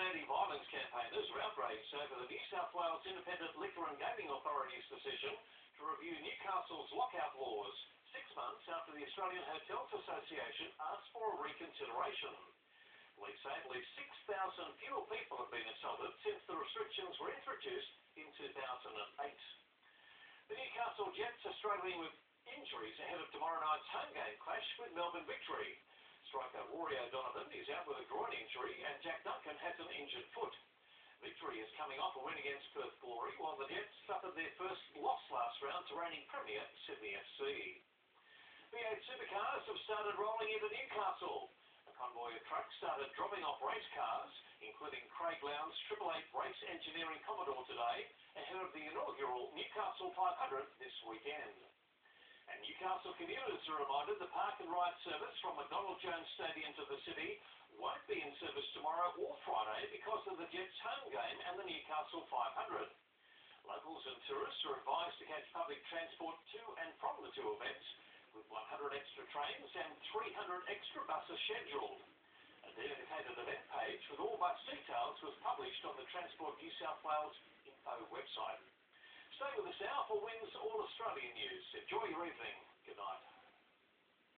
anti-violence campaigners are outraged over the New South Wales Independent Liquor and Gaming Authority's decision to review Newcastle's lockout laws 6 months after the Australian Hotels Association asked for a reconsideration. Police say at least 6,000 fewer people have been assaulted since the restrictions were introduced in 2008. The Newcastle Jets are struggling with injuries ahead of tomorrow night's home game clash with Melbourne Victory. Striker Rory O'Donovan is out with a groin injury and Jack Duncan has an injured foot. Victory is coming off a win against Perth Glory, while the Jets suffered their first loss last round to reigning premier Sydney FC. V8 supercars have started rolling into Newcastle. A convoy of trucks started dropping off race cars, including Craig Lowndes' 888 Race Engineering Commodore today, ahead of the inaugural Newcastle 500 this weekend. And Newcastle commuters are reminded the park and ride service from McDonald Jones Stadium to the city won't be in service tomorrow or Friday because of the Jets home game and the Newcastle 500. Locals and tourists are advised to catch public transport to and from the two events, with 100 extra trains and 300 extra buses scheduled. A dedicated event page with all bus details was published on the Transport New South Wales info website. Stay with us now for WIN's All Australian News. Enjoy your evening. Good night.